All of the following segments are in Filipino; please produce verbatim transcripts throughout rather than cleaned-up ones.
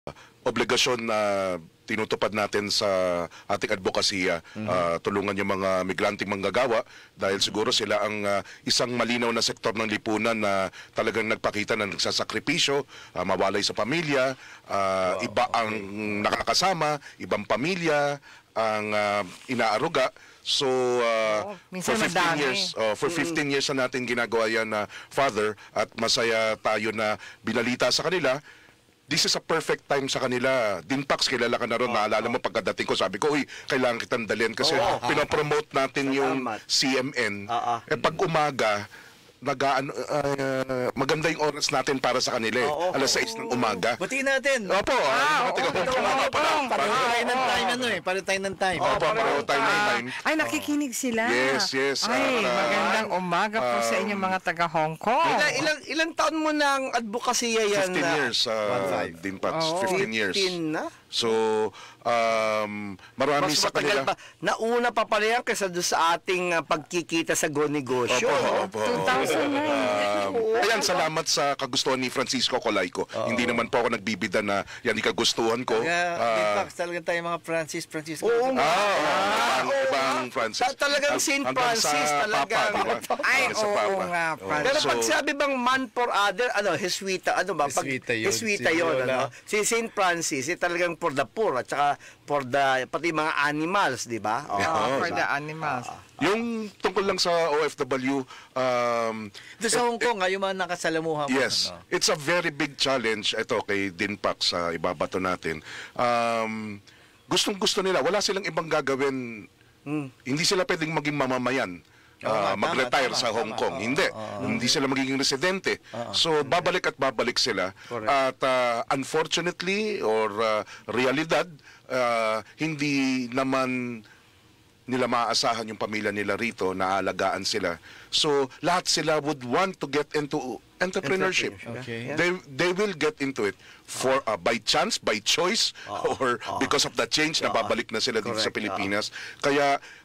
obligasyon na tinutupad natin sa ating advokasya, mm-hmm. uh, tulungan yung mga migranteng manggagawa dahil siguro sila ang uh, isang malinaw na sektor ng lipunan na talagang nagpakita na nagsasakripisyo, uh, mawalay sa pamilya, uh, wow, iba okay. ang nakakasama, ibang pamilya ang uh, inaaruga. So uh, oh, for fifteen years, uh, for fifteen years na natin ginagawa yan na uh, Father, at masaya tayo na binalita sa kanila. This is a perfect time sa kanila. Dinpax, kilala ka na ron. Oh, naalala oh. mo pagkadating ko, sabi ko, uy, kailangan kitang dalhin kasi oh, pinopromote natin yung C M N. Oh, oh. Eh pag umaga, Naga, uh, maganda yung oras natin para sa kanila eh. Oh, oh, alas sais ng umaga. Batiin natin. Opo. Ah, oo. Pareho tayo ng time ano eh. Pareho tayo ng time. Opo, pareho tayo ng time. Ay, nakikinig sila. Yes, yes. Ay, magandang umaga po sa inyong mga taga Hong Kong. Ilang, ilang, ilang taon mo ng advokasya yan? fifteen years. Uh, Dinpax, fifteen years. fifteen na? So, um, marami Mas sa kanila. Pa, nauna pa pala yan kaysa doon sa ating uh, pagkikita sa Go Negosyo. Opo, opo. two thousand nine. Um, ayan, salamat sa kagustuhan ni Francisco Colayco. Oh. Hindi naman po ako nagbibida na yan yung kagustuhan ko. Kaya, uh, Dinpax, talaga tayo mga Francis, Francisco. Oo, ah, ah, ibang, ibang Francis. Ta talagang Saint Francis, talagang. Papa, ay, oo oh, nga, Francis. Pero pag sabi bang man for other, ano, Jesuita, ano ba? Pag, Jesuita yun. Jesuita yun, ano? Si Saint Francis, eh, talagang for the poor, at saka for the, pati mga animals, di ba? Oo, oh, for the animals. Uh, yung tungkol lang sa O F W, um, doon sa Hong Kong, yung mga nakasalamuha mo. Yes, ano? It's a very big challenge. Ito, kay Dinpax, sa uh, ibabato natin. Um, gustong-gusto nila, wala silang ibang gagawin. Hmm. Hindi sila pwedeng maging mamamayan. Uh, mag-retire sa Hong tama, Kong. tama. Hindi. Uh, uh, Hindi sila magiging residente. uh, uh, so, babalik at babalik sila. Correct. At uh, unfortunately, or uh, realidad, uh, hindi naman nila maaasahan yung pamilya nila rito, naalagaan sila. So, lahat sila would want to get into entrepreneurship. Okay. They they will get into it for uh, by chance, by choice, uh, or uh, because of the change na babalik na sila dito sa Pilipinas. Uh, Kaya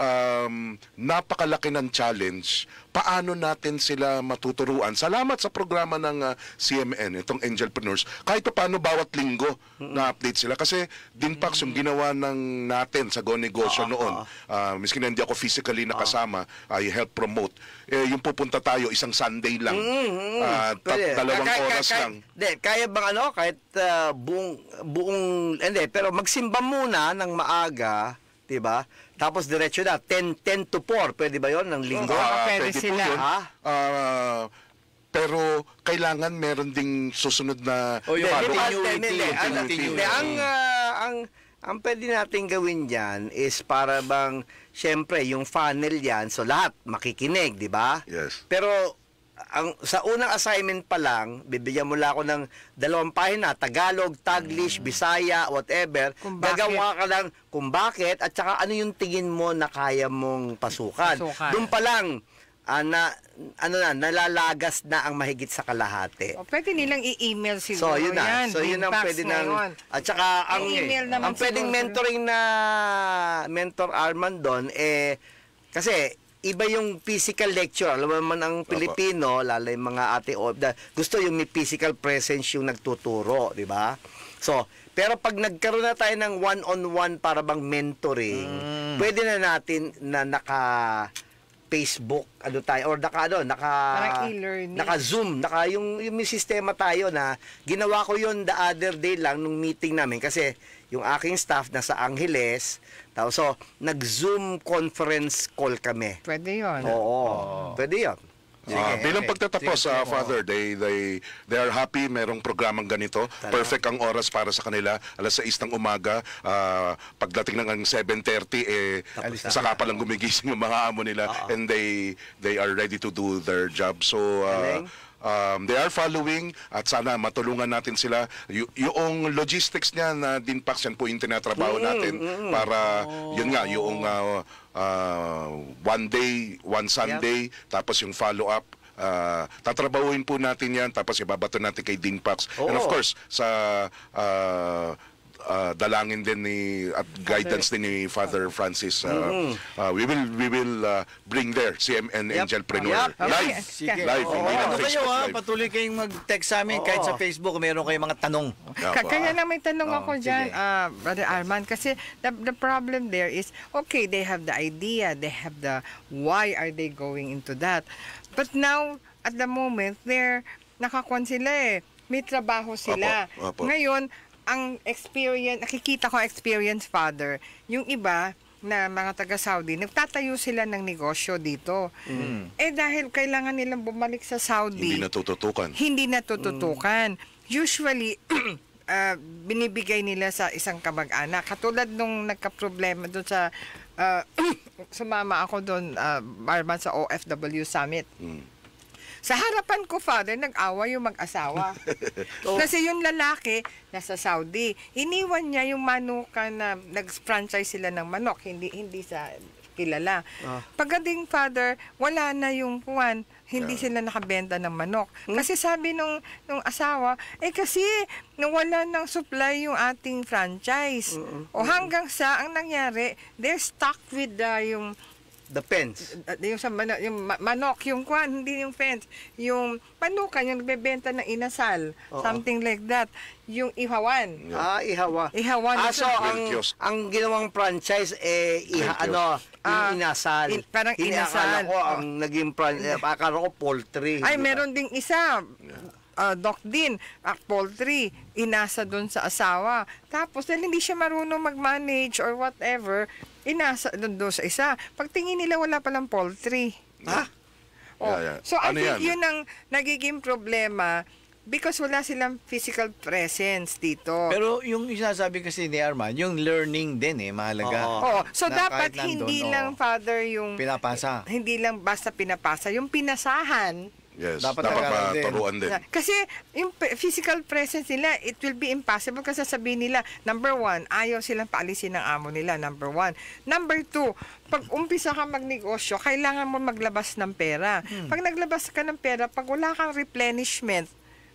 um, napakalaki ng challenge. Paano natin sila matuturuan? Salamat sa programa ng uh, C M N, itong Angelpreneurs. Kahit pa paano bawat linggo mm-hmm. na-update sila. Kasi Dinpax, yung ginawa ng natin sa Go Negosyo uh, noon, uh, miskin na hindi ako physically nakasama, uh, I help promote. Eh, yung pupunta tayo isang Sunday lang. Mm-hmm. Uh, tat- dalawang kaya, oras kaya, lang. Kaya, kaya bang ano, kahit uh, buong, buong, hindi, pero magsimba muna ng maaga, diba? Tapos diretso na, ten to four, pwede ba yon ng linggo? Oo, uh, pwede sila. Ha? Uh, pero kailangan meron ding susunod na oh, yung continuity. Ang, uh, ang, ang pwede natin gawin dyan is para bang, syempre, yung funnel yan, so lahat makikinig, di ba? Yes. Pero, ang sa unang assignment pa lang, bibigyan mo lang ako ng dalawang pahina, Tagalog, Taglish, mm. Bisaya, whatever. Gagawa ka lang kung bakit at saka ano yung tingin mo na kaya mong pasukan. pasukan. Doon pa lang, uh, na, ano na, nalalagas na ang mahigit sa kalahati. O, pwede nilang i-email siguro. So, yun na. Yan, so, yun ang pwede nang, at saka, ang, ang pwedeng mentoring na mentor Arman doon, eh, kasi, iba yung physical lecture. Alam mo naman ang Pilipino, lalo yung mga ate o, gusto yung may physical presence yung nagtuturo, di ba? So, pero pag nagkaroon na tayo ng one-on-one para bang mentoring, mm. pwede na natin na naka Facebook, ano tayo, or naka, ano, naka, naka Zoom, naka yung, yung may sistema tayo na ginawa ko yun the other day lang nung meeting namin kasi yung aking staff nasa Angeles, so nag-Zoom conference call kami. Pwede yun. Oo, oh. pwede yun. Sige, uh, bilang okay. pagtatapos, uh, Father, they, they, they are happy, merong programang ganito. Talaga? Perfect ang oras para sa kanila. alas sais ng umaga, uh, pagdating ng seven thirty, eh, saka pa lang gumigising yung mga amo nila. Uh -oh. And they, they are ready to do their job. So, uh, Um, they are following at sana matulungan natin sila. Y yung logistics niya na Dinpax, yan po yung tinatrabaho natin mm, mm, para oh. yun nga, yung uh, uh, one day, one Sunday, yep. tapos yung follow-up. Uh, tatrabahuin po natin yan, tapos ibabato natin kay Dinpax. Oh. And of course, sa uh, uh, dalangin din ni at guidance din ni Father Francis. Uh, uh, we will we will uh, bring there C M N Yep. Angelpreneur Yep. live. Sige. Live, Oo, hindi na ano kayo Facebook ha? live. Patuloy kayong mag-text sa amin kahit sa Facebook kung meron kayong mga tanong. Ka- Kaya lang may tanong Oh, ako sige. dyan, ah, Brother Arman, kasi the, the problem there is, okay, they have the idea, they have the why are they going into that. But now, at the moment, they're, nakakuan sila eh. May trabaho sila. Opo, opo. Ngayon, ang experience, nakikita ko experience father, yung iba, na mga taga-Saudi, nagtatayo sila ng negosyo dito. Eh dahil kailangan nilang bumalik sa Saudi, Hindi natututukan. hindi natututukan. Usually, ah, binibigay nila sa isang kamag-anak. Katulad nung nagka-problema doon sa, ah, sumama ako doon, uh, Arman, sa O F W Summit. Sa harapan ko, father, nag-awa yung mag-asawa. Kasi yung lalaki, nasa Saudi. Iniwan niya yung manukan na nag-franchise sila ng manok, hindi hindi sa kilala. Pagdating, father, wala na yung kuwan, hindi sila nakabenta ng manok. Kasi sabi nung, nung asawa, eh kasi nawala ng supply yung ating franchise. O hanggang sa, ang nangyari, they're stuck with the, yung The fence. Uh, yung sa manok, yung ma- manok, yung kwan, hindi yung fence. Yung panukan, yung nagbebenta ng inasal. Oo. Something like that. Yung ihawan. Ah, ihawa. Ihawan. Ah, so ang, Kiosk. ang ginawang franchise, eh, iha, Kiosk. ano, yung Ah, inasal. in- parang Hindi, inasal. akala ko, ang naging franchise, akala ko poultry. Ay, Di ba? meron ding isa. Uh, Doc din, uh, poultry, inasa doon sa asawa. Tapos, dahil hindi siya marunong mag-manage or whatever, inasa doon doon sa isa. Pagtingin nila, wala palang poultry. Ha? Oh. Yeah, yeah. So, I Ano think yan? yun ang nagiging problema because wala silang physical presence dito. Pero yung sinasabi kasi ni Arman, yung learning din eh, mahalaga. Oo. Oh, so Na dapat kahit nandun, hindi oo. lang, father, yung Pinapasa. hindi lang basta pinapasa, yung pinasahan. Yes, Dapat dapat, nag-aaral din. maturuan din. Kasi yung p- physical presence nila, it will be impossible kasi sabihin nila, number one, ayaw silang paalisin ng amo nila, number one. Number two, pag umpisa ka magnegosyo, kailangan mo maglabas ng pera. Pag naglabas ka ng pera, pag wala kang replenishment,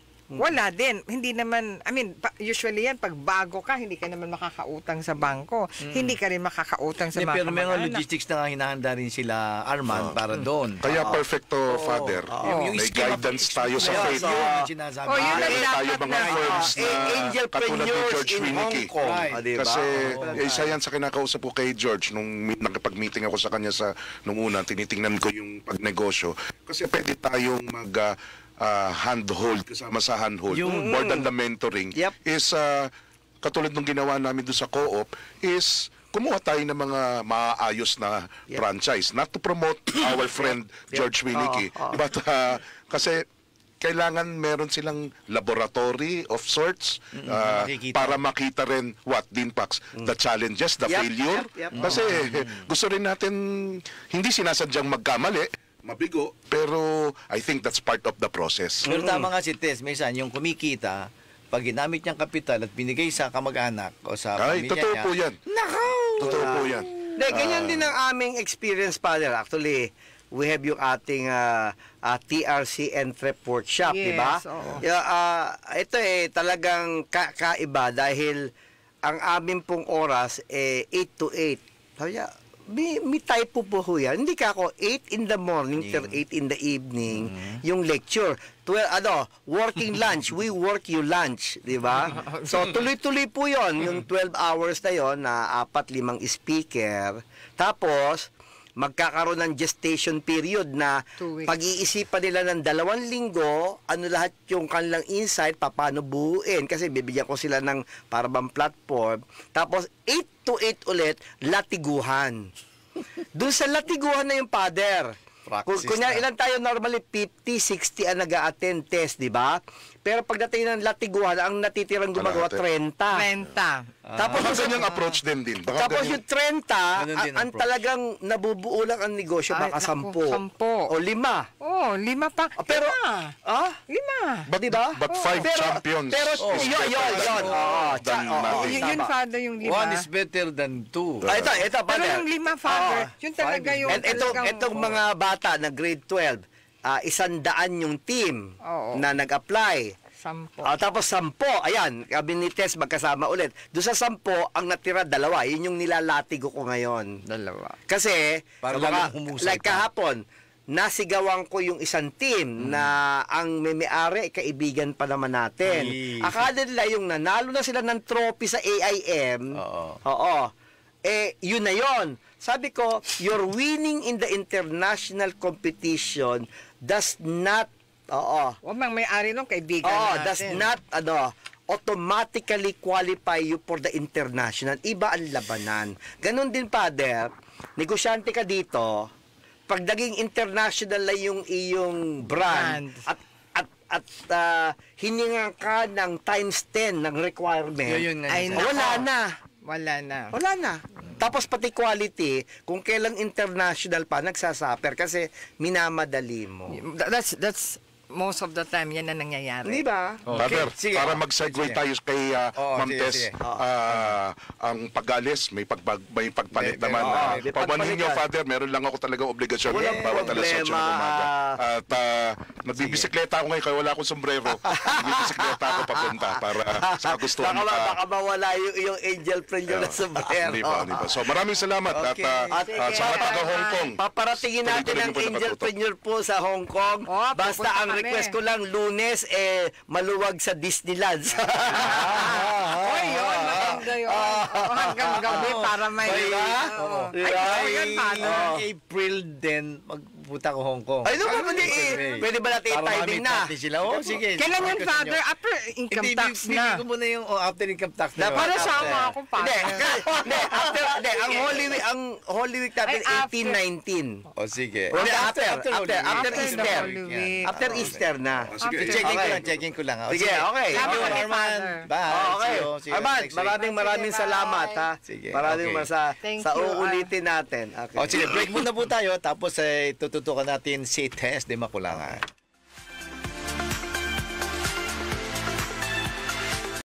wala din. Hindi naman, I mean, pa- usually yan, pag bago ka, hindi ka naman makakautang sa bangko. Hindi ka rin makakautang sa Hindi, mga pero may mga kamag-anak. logistics na hinahanda rin sila Arman para doon. Kaya perfecto, Father. Yung- yung May scheme of- guidance tayo sa Kaya, faith. so, yung sinasabi. Oh, yun Ah, ang eh, dapat tayo mga na- firms Ah, na katulad ni Angelpreneurs George in Hong Winnicky. Kong. Right. Ah, diba? Kasi Oo. isa yan sa kinakausap ko kay George nung mi- nakipag-meeting ako sa kanya sa nung una, tinitingnan ko yung pagnegosyo. Kasi pwede tayong mag ah, ah, handhold kasama sa handhold. Yung- More than the mentoring Yep. is ah, katulad nung ginawa namin doon sa co-op is kumuha tayo ng mga maayos na Yep. franchise. Not to promote our friend George Winnicky, Oo, oo. but ah, kasi kailangan meron silang laboratory of sorts ah, makikita. para makita rin what Dinpax, the challenges, the Yep, failure. yep, yep. Kasi gusto rin natin hindi sinasadyang magkamali, mabigo, pero I think that's part of the process. Pero tama nga si Tess, minsan yung kumikita, pag ginamit niyang kapital at binigay sa kamag-anak o sa Ay, pamilya totoo niya, po yan. Totoo po yan. Hindi, ganyan din ang aming experience, Father. Actually, we have yung ating ah, ah, T R C Entrep Workshop, di ba? Yes, oo. Yeah, ah, ito eh, talagang ka- kaiba dahil ang amin pong oras eh eight to eight. Sabi niya, may, may typo po ho yan. Hindi ka ako, eight in the morning till eight in the evening, yung lecture. Twelve, ano, working lunch. We work you lunch, di ba? So, tuloy-tuloy po yon yung twelve hours na yon na apat, limang speaker. Tapos, magkakaroon ng gestation period na Two weeks. pag-iisipan nila ng dalawang linggo, ano lahat yung kanilang insight, paano buuin. Kasi bibigyan ko sila ng parabang platform. Tapos, eight to eight ulit, latiguhan. Doon sa latiguhan na yung father. Practice Kunya, na. ilan tayo normally fifty, sixty ang nag-a-attend test, di ba? Pero pagdating ng latiguhan, ang natitirang gumagawa, Kalahati. thirty. Renta. Tapos, Baka ganyang approach din din. Baka tapos ganyan- yung thirty, Ganun ang, din ang approach. talagang nabubuo lang ang negosyo, Ay, baka naku, sampu. sampu. O lima. Oh, lima pa. Ah, pero, lima. ah? Lima. But, Di ba? but five Pero- champions pero- is yun, better yun, than- yun. Oo, than tsa- oo. nothing. yun, yun, Tama. father, yung lima. One is better than two. Ah, ito, ito, Pero partner. yung lima, father, Ah, yun talaga yung And itong, talagang- itong mga bata na grade twelve, ah, isang daan yung team Oo. na nag-apply. Sampo. Ah, tapos sampo, ayan, sabi ni Tess magkasama ulit. Doon sa sampo, ang natira dalawa. Yun yung nilalatigo ko ngayon. Dalawa. Kasi, Para kumbaga, lalong humusay like pa. kahapon, nasigawan ko yung isang team na ang may-ari, kaibigan pa naman natin. Ay. Akala nila yung nanalo na sila ng trophy sa A I M. Oo. Oo. Eh, yun na yun. Sabi ko, you're winning in the international competition does not, oo, O mang may-ari nung kaibigan oh, natin. does not, ano, automatically qualify you for the international. Iba ang labanan. Ganon din, Father, negosyante ka dito, pag naging international na yung iyong brand, Brand. at at at ah, hininga ka ng times ten ng requirement, Yun, yun nga Ay, yung nako. wala na. Wala na. Wala na. Tapos pati quality, kung kailan international pa, nagsasaper kasi minamadali mo. That's, that's most of the time, yan na nangyayari. Di ba? Father, Sige. para Oh, mag-segue sige. tayo kay uh, Oo, Ma'am sige, Tess, sige. ah, ang pag-alis, may, pagbag, may pagpalit May- naman. may- Ah, may Pamanhin niyo, pagpalit. Father, meron lang ako talaga obligasyon Walang bawat alas eight ng problema. umaga. At uh, nagbibisikleta ako ngayon, kaya wala akong sombrero. Nagbibisikleta ako papunta para sa kagustuhan. Baka, ah, baka mawala yung, yung angel friend nyo na ah, sombrero. Hindi pa, hindi pa. So maraming salamat. Okay. At, uh, At uh, sa mga taga Hong Kong, paparatingin natin Tuloy-tuloy ang niyo po angel nakatutok. preneur po sa Hong Kong. Oh, Basta pupunta ang kami. request ko lang, Lunes, eh, maluwag sa Disneyland. Oy, yun, maganda yun. O, hanggang gabi para may... Diba? Oo. Diba? Ay, gusto ko yun, paano? Ah, April din, magpunta ko Hong Kong. Ay, no, Ano pwede, yung eh, survey? pwede ba natin Para i-timing may na? party sila. Oh, sige. Kailan yun, Focus Father? ninyo. After income Hindi, tax bibigyan na. ko muna yung oh, after income tax na. Dapat Para after. sama ako, Hindi, Father. hindi, after, hindi, ang Holy Week, ang Holy Week natin, Ay, after. eighteen nineteen. O sige. Well, Hindi, after, after, Holy Week. after the Easter. Holy Week. After Okay. Easter na. sige. After- Checking ko Okay. lang, checking ko lang. O, Sige, okay. Salamat Okay. kay Arman. Father. Bye. Oh, okay. See you. See you Arman, next week. maraming maraming Sige, salamat bye. ha. Sige, Maraming okay. masa Thank sa you, uulitin natin. Okay. O sige, break muna po tayo. Tapos eh, tututukan natin si Tess de Maculangan.